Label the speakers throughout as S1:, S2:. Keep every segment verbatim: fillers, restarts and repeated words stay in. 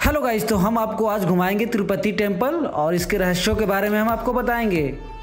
S1: Hello guys, तो हम आपको आज घुमाएंगे तिरुपति टेम्पल और इसके रहस्यों के बारे में हम आपको बताएंगे।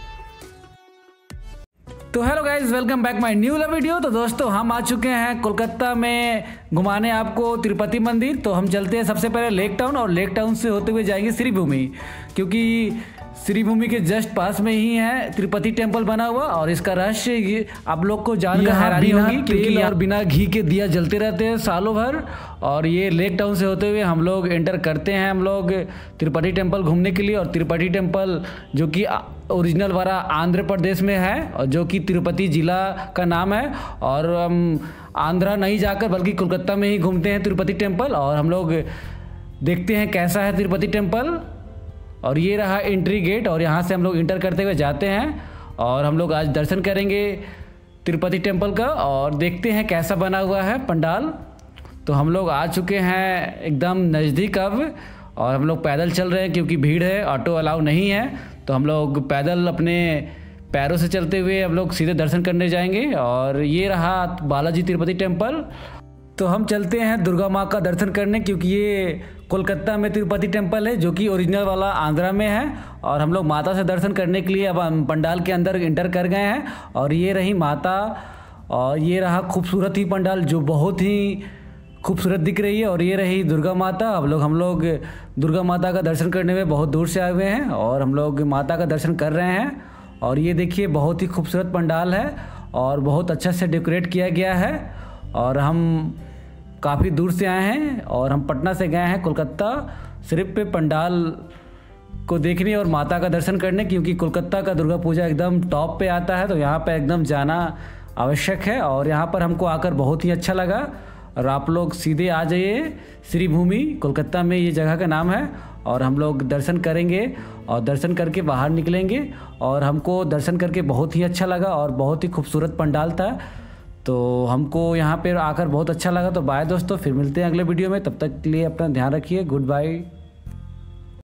S1: तो hello guys, welcome back my new video. तो दोस्तों, हम आ चुके हैं कोलकाता में घुमाने आपको तिरुपति मंदिर। तो हम चलते हैं सबसे पहले लेक टाउन और लेक टाउन से होते हुए जाएंगे श्रीभूमि, क्योंकि श्रीभूमि के जस्ट पास में ही है तिरुपति टेम्पल बना हुआ। और इसका रहस्य आप लोग को जानकर हैरानी होगी, क्योंकि और बिना घी के दिया जलते रहते हैं सालों भर। और ये लेक टाउन से होते हुए हम लोग एंटर करते हैं हम लोग तिरुपति टेम्पल घूमने के लिए। और तिरुपति टेम्पल जो कि ओरिजिनल वाला आंध्र प्रदेश में है और जो कि तिरुपति जिला का नाम है। और हम आंध्रा नहीं जाकर बल्कि कोलकाता में ही घूमते हैं तिरुपति टेम्पल। और हम लोग देखते हैं कैसा है तिरुपति टेम्पल। और ये रहा एंट्री गेट और यहाँ से हम लोग इंटर करते हुए जाते हैं। और हम लोग आज दर्शन करेंगे तिरुपति टेम्पल का और देखते हैं कैसा बना हुआ है पंडाल। तो हम लोग आ चुके हैं एकदम नज़दीक अब, और हम लोग पैदल चल रहे हैं क्योंकि भीड़ है, ऑटो अलाउ नहीं है। तो हम लोग पैदल अपने पैरों से चलते हुए हम लोग सीधे दर्शन करने जाएंगे। और ये रहा बालाजी तिरुपति टेम्पल। तो हम चलते हैं दुर्गा माँ का दर्शन करने, क्योंकि ये कोलकाता में तिरुपति टेम्पल है जो कि ओरिजिनल वाला आंध्रा में है। और हम लोग माता से दर्शन करने के लिए अब हम पंडाल के अंदर इंटर कर गए हैं। और ये रही माता और ये रहा खूबसूरत ही पंडाल जो बहुत ही खूबसूरत दिख रही है। और ये रही दुर्गा माता। अब लोग हम लोग दुर्गा माता का दर्शन करने में बहुत दूर से आए हुए हैं और हम लोग माता का दर्शन कर रहे हैं। और ये देखिए, बहुत ही खूबसूरत पंडाल है और बहुत अच्छा से डेकोरेट किया गया है। और हम काफ़ी दूर से आए हैं और हम पटना से गए हैं कोलकाता सिर्फ पे पंडाल को देखने और माता का दर्शन करने, क्योंकि कोलकाता का दुर्गा पूजा एकदम टॉप पे आता है। तो यहाँ पे एकदम जाना आवश्यक है और यहाँ पर हमको आकर बहुत ही अच्छा लगा। और आप लोग सीधे आ जाइए श्रीभूमि, कोलकाता में ये जगह का नाम है। और हम लोग दर्शन करेंगे और दर्शन करके बाहर निकलेंगे। और हमको दर्शन करके बहुत ही अच्छा लगा और बहुत ही खूबसूरत पंडाल था। तो हमको यहाँ पे आकर बहुत अच्छा लगा। तो बाय दोस्तों, फिर मिलते हैं अगले वीडियो में। तब तक के लिए अपना ध्यान रखिए। Good bye.